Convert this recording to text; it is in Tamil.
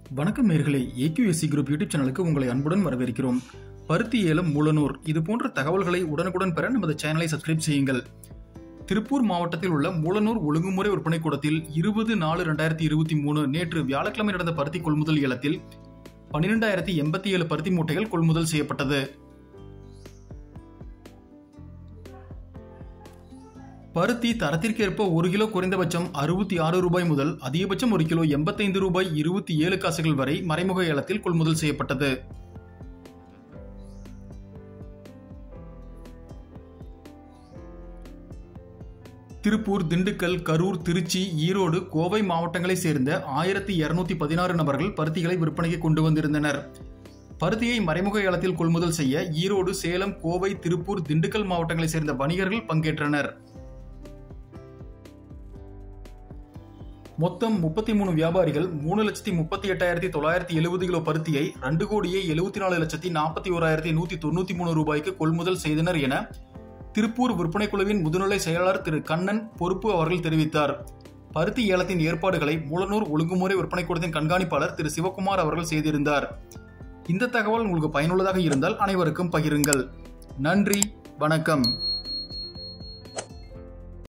வணக்கம் நேயர்களே, ஏக்யூஎஸ்சி குரூப் யூடியூப் சேனலுக்கு உங்களை அன்புடன் வரவேற்கிறோம். பருத்தி ஏலம் மூலனூர் இது போன்ற தகவல்களை உடனுக்குடன் பெற நமது சேனலை சப்ஸ்கிரைப் செய்யுங்கள். திருப்பூர் மாவட்டத்தில் உள்ள மூலனூர் ஒழுங்குமுறை விற்பனை கூடத்தில் 20/4/2023 நேற்று வியாழக்கிழமை நடந்த பருத்தி கொள்முதல் ஏலத்தில் 12,087 பருத்தி மூட்டைகள் கொள்முதல் செய்யப்பட்டது. பருத்தி தரத்திற்கேற்ப 1 கிலோ குறைந்தபட்சம் 66 ரூபாய் முதல் அதிகபட்சம் 1 கிலோ 85 ரூபாய் 27 காசுகள் வரை மறைமுக ஏலத்தில் கொள்முதல் செய்யப்பட்டது. திருப்பூர், திண்டுக்கல், கரூர், திருச்சி, ஈரோடு, கோவை மாவட்டங்களை சேர்ந்த 1216 நபர்கள் பருத்திகளை விற்பனைக்கு கொண்டு வந்திருந்தனர். பருத்தியை மறைமுக ஏலத்தில் கொள்முதல் செய்ய ஈரோடு, சேலம், கோவை, திருப்பூர், திண்டுக்கல் மாவட்டங்களை சேர்ந்த வணிகர்கள் பங்கேற்றனர். மொத்தம் 33 வியாபாரிகள் 3,38,970 கிலோ பருத்தியை 2,74,41,193 ரூபாய்க்கு கொள்முதல் செய்தனர் என திருப்பூர் விற்பனை குழுவின் முதுநிலை செயலாளர் திரு கண்ணன் பொறுப்பு அவர்கள் தெரிவித்தார். பருத்தி ஏலத்தின் ஏற்பாடுகளை மூலனூர் ஒழுங்குமுறை விற்பனை கூடத்தின் கண்காணிப்பாளர் திரு சிவகுமார் அவர்கள் செய்திருந்தார். இந்த தகவல் உங்களுக்கு பயனுள்ளதாக இருந்தால் அனைவருக்கும் பகிருங்கள். நன்றி, வணக்கம்.